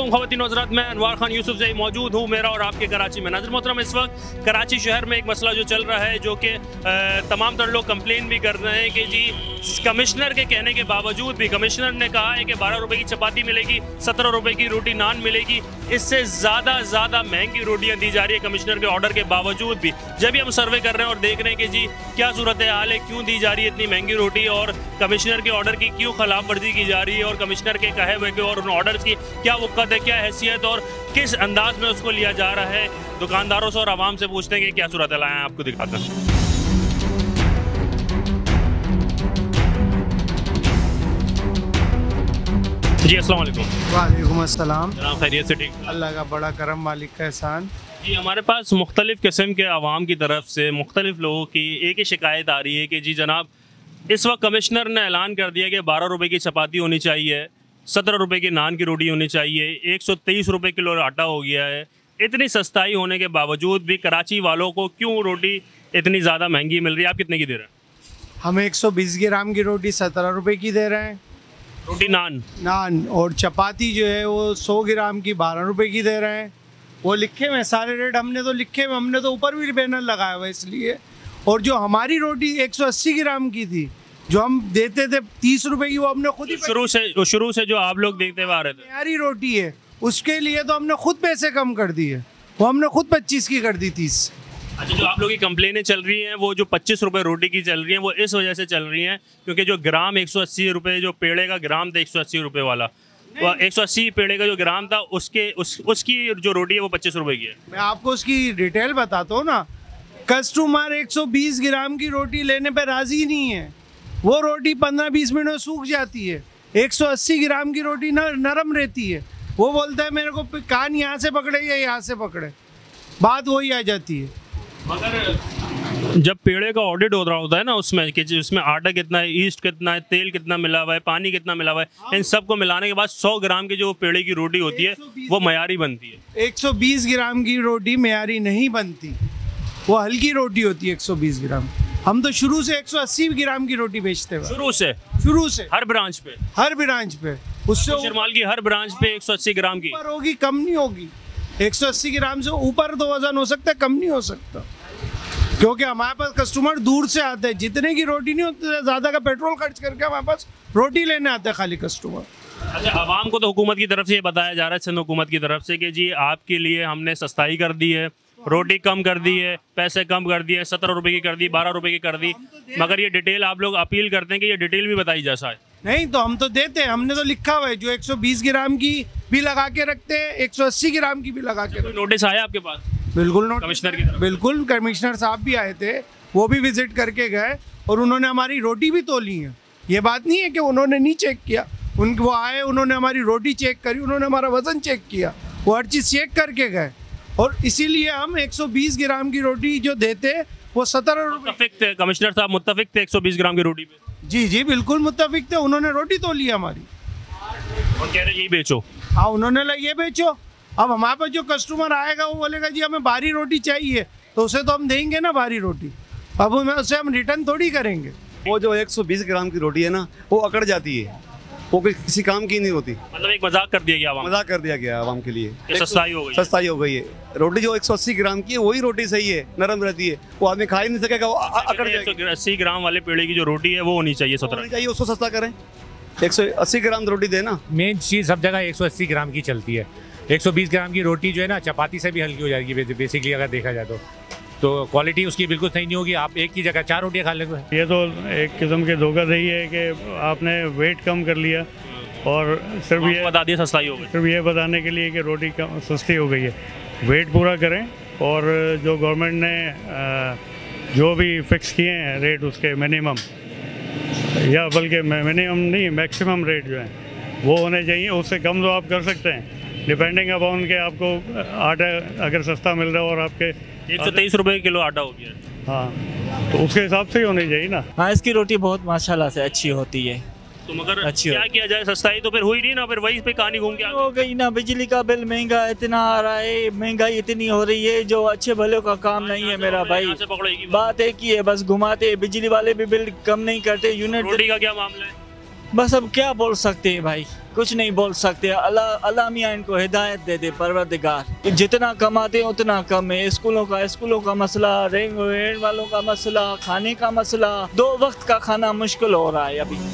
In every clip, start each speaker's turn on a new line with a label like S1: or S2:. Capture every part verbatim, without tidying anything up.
S1: अस्सलाम ख़वातीन व हज़रात, मैं अनवार खान यूसुफ जई मौजूद हूँ मेरा और आपके कराची में। नाज़रीन मोहतरम, इस वक्त कराची शहर में एक मसला जो चल रहा है, जो कि तमाम तर लोग कंप्लेन भी कर रहे हैं कि जी कमिश्नर के कहने के बावजूद भी, कमिश्नर ने कहा है कि बारह रुपये की चपाती मिलेगी, सत्रह रुपये की रोटी नान मिलेगी, इससे ज़्यादा ज़्यादा महंगी रोटियाँ दी जा रही है कमिश्नर के ऑर्डर के बावजूद भी। जब भी हम सर्वे कर रहे हैं और देख रहे हैं कि जी क्या सूरत हाल है, क्यों दी जा रही है इतनी महंगी रोटी और कमिश्नर के ऑर्डर की क्यों खिलाफ वर्जी की जा रही है और कमिश्नर के कहे हुए के और उन ऑर्डर की क्या वक़्त है, क्या हैसियत और किस अंदाज में उसको लिया जा रहा है। दुकानदारों से और आवाम से पूछते हैं कि क्या सूरत हाल है, आपको दिखाता हूँ। जी अस्सलाम वालेकुम।
S2: वालेकुम अस्सलाम।
S1: जनाब खैरियत से? ठीक,
S2: अल्लाह का बड़ा करम, मालिक का एहसान।
S1: जी हमारे पास मुख्तलिफ़ किस्म के आवाम की तरफ से मुख्तलिफ़ लोगों की एक ही शिकायत आ रही है कि जी जनाब, इस वक्त कमिश्नर ने ऐलान कर दिया कि बारह रुपये की चपाती होनी चाहिए, सत्रह रुपये की नान की रोटी होनी चाहिए, एक सौ तेईस रुपये किलो आटा हो गया है। इतनी सस्ताई होने के बावजूद भी कराची वालों को क्यों रोटी इतनी ज़्यादा महंगी मिल रही है? आप कितने की दे रहे हैं?
S2: हम एक सौ बीस ग्राम की रोटी सत्रह रुपये की दे रहे हैं,
S1: रोटी नान
S2: नान और चपाती जो है वो सौ ग्राम की बारह रुपये की दे रहे हैं। वो लिखे हुए सारे रेट, हमने तो लिखे हुए, हमने तो ऊपर भी बैनर लगाया हुआ इसलिए। और जो हमारी रोटी एक सौ अस्सी ग्राम की थी, जो हम देते थे तीस रुपए की, वो हमने खुद ही
S1: शुरू से शुरू से जो आप लोग देखते हुए आ रहे थे,
S2: हमारी रोटी है उसके लिए तो हमने खुद पैसे कम कर दिए, वो हमने खुद पच्चीस की कर दी, तीस।
S1: अच्छा, जो आप लोग की कंप्लेनें चल रही हैं वो जो पच्चीस रुपये रोटी की चल रही हैं वो इस वजह से चल रही हैं क्योंकि जो ग्राम एक सौ अस्सी रुपये, जो पेड़े का ग्राम था एक सौ अस्सी रुपये वाला, वो एक सौ अस्सी पेड़े का जो ग्राम था उसके उस उसकी जो रोटी है वो पच्चीस रुपये की है।
S2: मैं आपको उसकी डिटेल बताता हूँ ना। कस्टमर एक सौ बीस ग्राम की रोटी लेने पे राज़ी नहीं है, वो रोटी पंद्रह बीस मिनट में सूख जाती है। एक सौ अस्सी ग्राम की रोटी न, नरम रहती है, वो बोलता है मेरे को कान यहाँ से पकड़े या यहाँ से पकड़े, बात वही आ जाती है।
S1: मगर जब पेड़े का ऑडिट हो रहा होता है ना उसमें कि उसमें आटा कितना है, ईस्ट कितना है, तेल कितना मिला हुआ है, पानी कितना मिला हुआ है, इन सब को मिलाने के बाद सौ ग्राम की जो पेड़े की रोटी होती है वो मयारी बनती है।
S2: एक सौ बीस ग्राम की रोटी मयारी नहीं बनती, वो हल्की रोटी होती है एक सौ बीस ग्राम। हम तो शुरू से एक सौ अस्सी ग्राम की रोटी बेचते हैं,
S1: शुरू से
S2: शुरू से
S1: हर ब्रांच पे
S2: हर ब्रांच पे उससे
S1: शरमाल की हर ब्रांच पे एक सौ अस्सी ग्राम की
S2: ऊपर होगी, कम नहीं होगी। एक सौ अस्सी ग्राम से ऊपर तो वजन हो सकता है, कम नहीं हो सकता, क्योंकि हमारे पास कस्टमर दूर से आते हैं। जितने की रोटी नहीं होती, ज़्यादा का पेट्रोल खर्च करके हमारे पास रोटी लेने आते हैं खाली कस्टमर।
S1: अच्छा, आवाम को तो हुकूमत की तरफ से ये बताया जा रहा है, सिंध हुकूमत की तरफ से कि जी आपके लिए हमने सस्ताई कर दी है, रोटी कम कर दी है, पैसे कम कर दिए, सत्रह रुपये की कर दी, बारह रुपये की कर दी। मगर ये डिटेल आप लोग अपील करते हैं कि ये डिटेल भी बताई जा शायद।
S2: नहीं तो हम तो देते हैं, हमने तो लिखा हुआ है, जो एक सौ बीस ग्राम की भी लगा के रखते हैं, एक सौ अस्सी ग्राम की भी लगा के।
S1: कोई नोटिस आया आपके पास?
S2: बिल्कुल नोटिस
S1: कमिश्नर की तरफ?
S2: बिल्कुल, कमिश्नर साहब भी आए थे, वो भी विजिट करके गए और उन्होंने हमारी रोटी भी तोली है। ये बात नहीं है कि उन्होंने नहीं चेक किया, उन वो आए, उन्होंने हमारी रोटी चेक करी, उन्होंने हमारा वजन चेक किया, वो हर चीज़ चेक करके गए। और इसीलिए हम एक सौ बीस ग्राम की रोटी जो देते वो सत्रह रुपये।
S1: मुत्तफिक थे कमिश्नर साहब, मुत्तफिक थे एक सौ बीस ग्राम की रोटी पे?
S2: जी जी बिल्कुल मुत्तफिक थे, उन्होंने रोटी तोली हमारी
S1: और कह रहे यही बेचो।
S2: हाँ, उन्होंने लगा ये बेचो। अब हमारे पास जो कस्टमर आएगा वो बोलेगा जी हमें भारी रोटी चाहिए, तो उसे तो हम देंगे ना भारी रोटी, अब उसे हम रिटर्न थोड़ी करेंगे।
S3: वो जो एक सौ बीस ग्राम की रोटी है ना, वो अकड़ जाती है, वो किसी काम की नहीं होती।
S1: मतलब एक मजाक कर दिया गया,
S3: मजाक कर दिया गया आवाम के लिए,
S1: सस्ताई हो गई,
S3: सस्ताई हो गई है। रोटी जो एक सौ अस्सी ग्राम की है वही रोटी सही है, नरम रहती है, वो आदमी खा ही नहीं सकेगा, वो अकड़ जाएगी।
S1: एक सौ अस्सी ग्राम वाले पेड़े की जो रोटी है वो होनी चाहिए सत्रह
S3: चाहिए, उसको सस्ता करें, एक सौ अस्सी ग्राम रोटी देना।
S4: मेन चीज़ सब जगह एक सौ अस्सी ग्राम की चलती है। एक सौ बीस ग्राम की रोटी जो है ना चपाती से भी हल्की हो जाएगी बेसिकली, अगर देखा जाए तो तो क्वालिटी उसकी बिल्कुल सही नहीं होगी। आप एक की जगह चार रोटियां खा लेंगे।
S5: ये तो एक किस्म के धोखाधड़ी है कि आपने वेट कम कर लिया और सिर्फ ये
S1: बता दिया सस्ताई हो गई,
S5: सिर्फ ये बताने के लिए कि रोटी कम सस्ती हो गई है। वेट पूरा करें और जो गवर्नमेंट ने जो भी फिक्स किए हैं रेट, उसके मिनिमम या बल्कि मिनिमम नहीं मैक्सिमम रेट जो है वो होने चाहिए। उससे कम तो आप कर सकते हैं, डिपेंडिंग अपॉन के आपको आटा अगर सस्ता मिल रहा है और आपके
S1: एक सौ तेईस रुपये किलो आटा हो गया,
S5: हाँ, तो उसके हिसाब से ही होनी चाहिए ना।
S6: हाँ, इसकी रोटी बहुत माशाल्लाह से अच्छी होती है।
S1: तो मगर
S6: अच्छी
S1: क्या किया जाए, सस्ताई तो फिर हुई नहीं ना, फिर वही पे कहानी घूम के आ
S6: हो गई ना। बिजली का बिल महंगा इतना आ रहा है, महंगाई इतनी हो रही है, जो अच्छे भले का काम नहीं है मेरा भाई।
S1: पकड़ेगी
S6: बात एक ही है, बस घुमाते, बिजली वाले भी बिल कम नहीं करते। यूनिट
S1: रोटी का क्या मामला है?
S6: बस अब क्या बोल सकते हैं भाई, कुछ नहीं बोल सकते। अल्लाह अल्लाह मियाँ इनको हिदायत दे दे परवरदिगार। जितना कमाते हैं उतना कम है। स्कूलों का स्कूलों का मसला, रेंग रेंग वालों का मसला, खाने का मसला, दो वक्त का खाना मुश्किल हो रहा है अभी।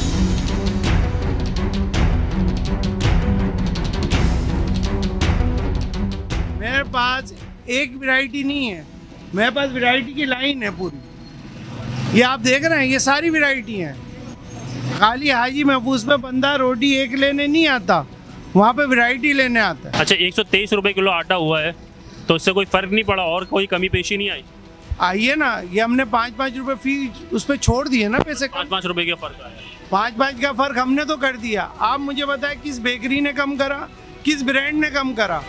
S2: मेरे पास एक वैरायटी नहीं है, मेरे पास वैरायटी की लाइन है पूरी। ये आप देख रहे हैं, ये सारी वैरायटी हैं। खाली हाजी महफूज पे बंदा रोटी एक लेने नहीं आता, वहाँ पे वैरायटी लेने आता है।
S1: अच्छा, एक सौ तेईस रुपये किलो आटा हुआ है, तो इससे कोई फ़र्क नहीं पड़ा और कोई कमी पेशी नहीं आई?
S2: आइए ना, ये हमने पाँच पाँच रुपए फी उस पर छोड़ दिए ना, पैसे
S1: पाँच पाँच रुपये का फ़र्क आया।
S2: पाँच पाँच का फ़र्क हमने तो कर दिया। आप मुझे बताएं किस बेकरी ने कम करा, किस ब्रांड ने कम करा?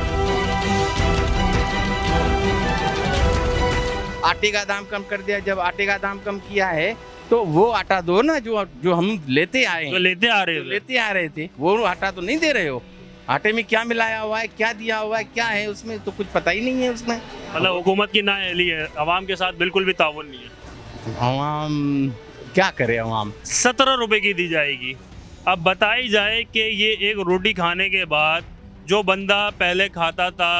S7: आटे का दाम कम कर दिया। जब आटे का दाम कम किया है तो वो आटा दो ना जो जो हम लेते आए हैं,
S1: तो लेते आ रहे
S7: जो
S1: हो
S7: लेते आ रहे थे, वो आटा तो नहीं दे रहे हो। आटे में क्या मिलाया हुआ है, क्या दिया हुआ है, क्या है उसमें, तो कुछ पता ही नहीं है उसमें।
S1: मतलब हुकूमत की नाअहली है, अवाम के साथ बिल्कुल भी ताउन नहीं है।
S7: अवाम क्या करे, अवाम
S1: सत्रह रुपए की दी जाएगी। अब बताई जाए कि ये एक रोटी खाने के बाद जो बंदा पहले खाता था,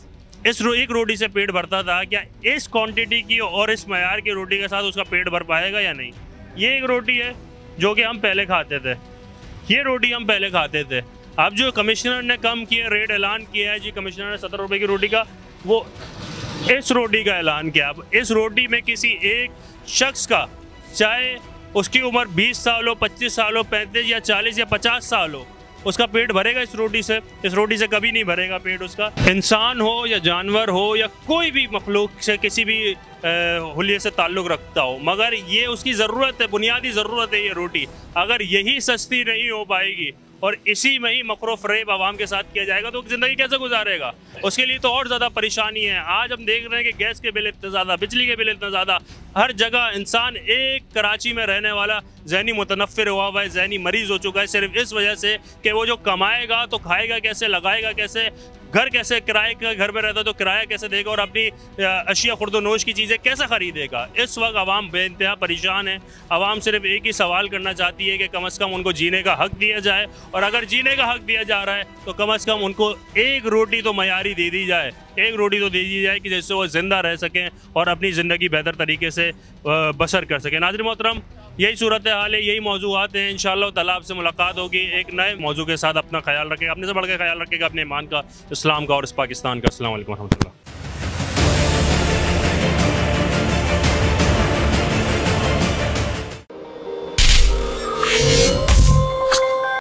S1: इस रो, एक रोटी से पेट भरता था, क्या इस क्वांटिटी की और इस मयार की रोटी के साथ उसका पेट भर पाएगा या नहीं? ये एक रोटी है जो कि हम पहले खाते थे, ये रोटी हम पहले खाते थे। अब जो कमिश्नर ने कम किया, रेट ऐलान किया है जी, कमिश्नर ने सत्तर रुपये की रोटी का, वो इस रोटी का ऐलान किया। अब इस रोटी में किसी एक शख्स का, चाहे उसकी उम्र बीस साल हो, पच्चीस साल हो, पैंतीस या चालीस या पचास साल हो, उसका पेट भरेगा इस रोटी से? इस रोटी से कभी नहीं भरेगा पेट उसका। इंसान हो या जानवर हो या कोई भी मखलूक से किसी भी हुलिये से ताल्लुक़ रखता हो, मगर ये उसकी ज़रूरत है, बुनियादी ज़रूरत है ये रोटी। अगर यही सस्ती नहीं हो पाएगी और इसी में ही मकरो फ़रेब आवाम के साथ किया जाएगा तो ज़िंदगी कैसे गुजारेगा? उसके लिए तो और ज़्यादा परेशानी है। आज हम देख रहे हैं कि गैस के बिल इतने ज़्यादा, बिजली के बिल इतना ज़्यादा, हर जगह इंसान एक कराची में रहने वाला ज़हनी मुतनफ़िर हुआ हुआ है, ज़हनी मरीज़ हो चुका है, सिर्फ इस वजह से कि वो जो कमाएगा तो खाएगा कैसे, लगाएगा कैसे, घर कैसे, किराए का घर में रहता तो किराया कैसे देगा और अपनी अशिया खुर्दोनोश की चीज़ें कैसे ख़रीदेगा? इस वक्त आवाम बेइंतहा परेशान है। आवाम सिर्फ एक ही सवाल करना चाहती है कि कम अज़ कम उनको जीने का हक़ दिया जाए, और अगर जीने का हक़ दिया जा रहा है तो कम अज़ कम उनको एक रोटी तो मयारी दे दी जाए, एक रोटी तो दे दी जाए कि जिससे वो ज़िंदा रह सकें और अपनी ज़िंदगी बेहतर तरीके से बसर कर सकें। नाज़रीन मोहतरम, यही सूरत हाल है, यही मौज़ूआत हैं। इंशाअल्लाह ताला आपसे मुलाकात होगी एक नए मौजू के साथ। अपना ख्याल रखेगा, अपने से बढ़ के ख्याल रखेगा अपने ईमान का, इस्लाम का और इस पाकिस्तान का। अस्सलाम वालेकुम रहमतुल्लाह।